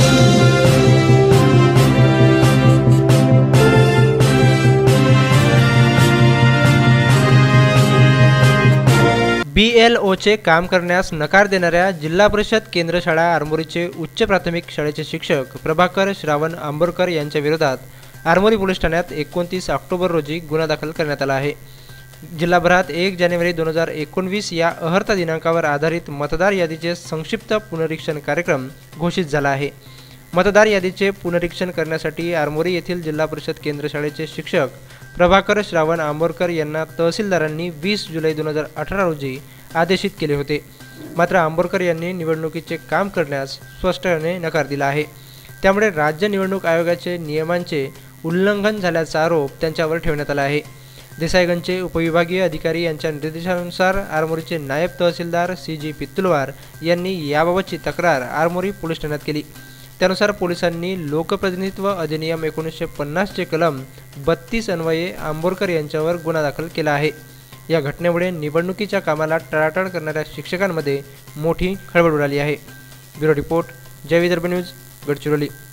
BLOचे काम करण्यास नकार देणाऱ्या जिल्हा परिषद केंद्र शाळा आरमोरीचे उच्च प्राथमिक शाळेचे शिक्षक प्रभाकर श्रावण आंबोरकर यांच्या विरोधात आरमोरी पोलीस ठाण्यात 29 ऑक्टोबर रोजी गुन्हा दाखल करण्यात आला आहे। जिल्हाभरात 1 जानेवारी 2019 या अहर्ता दिनांकावर आधारित मतदार यादीचे संक्षिप्त पुनरीक्षण कार्यक्रम घोषित झाला आहे। मतदार यादीचे पुनरीक्षण करण्यासाठी आरमोरी येथील जिल्हा परिषद केंद्र शाळेचे शिक्षक प्रभाकर श्रावण आंबोरकर यांना तहसीलदारांनी 20 जुलै 2018 रोजी आदेशित केले होते। मात्र आंबोरकर यांनी निवडणुकीचे काम करण्यास स्पष्टपणे नकार दिला आहे। त्यामुळे राज्य निवडणूक आयोगाचे नियमांचे उल्लंघन झाल्याचा आरोप त्यांच्यावर ठेवण्यात आला आहे। देसाईगंजचे उपविभागीय अधिकारी यांच्या निर्देशानुसार आरमोरीचे नायब तहसीलदार CG पित्तुलवार यांनी याबाबतची तक्रार आरमोरी पोलीस ठाण्यात केली। त्यानुसार पोलिसांनी लोकप्रतिनिधित्व अधिनियम 1950 चे कलम 32 अन्वये आंबोरकर यांच्यावर गुन्हा दाखल केला आहे। या घटनेमुळे निवडणुकीच्या कामाला टाळाटाळ करणाऱ्या शिक्षकांमध्ये मोठी खळबळ उडाली आहे। ब्युरो रिपोर्ट, जय विदर्भ न्यूज, गडचिरोली।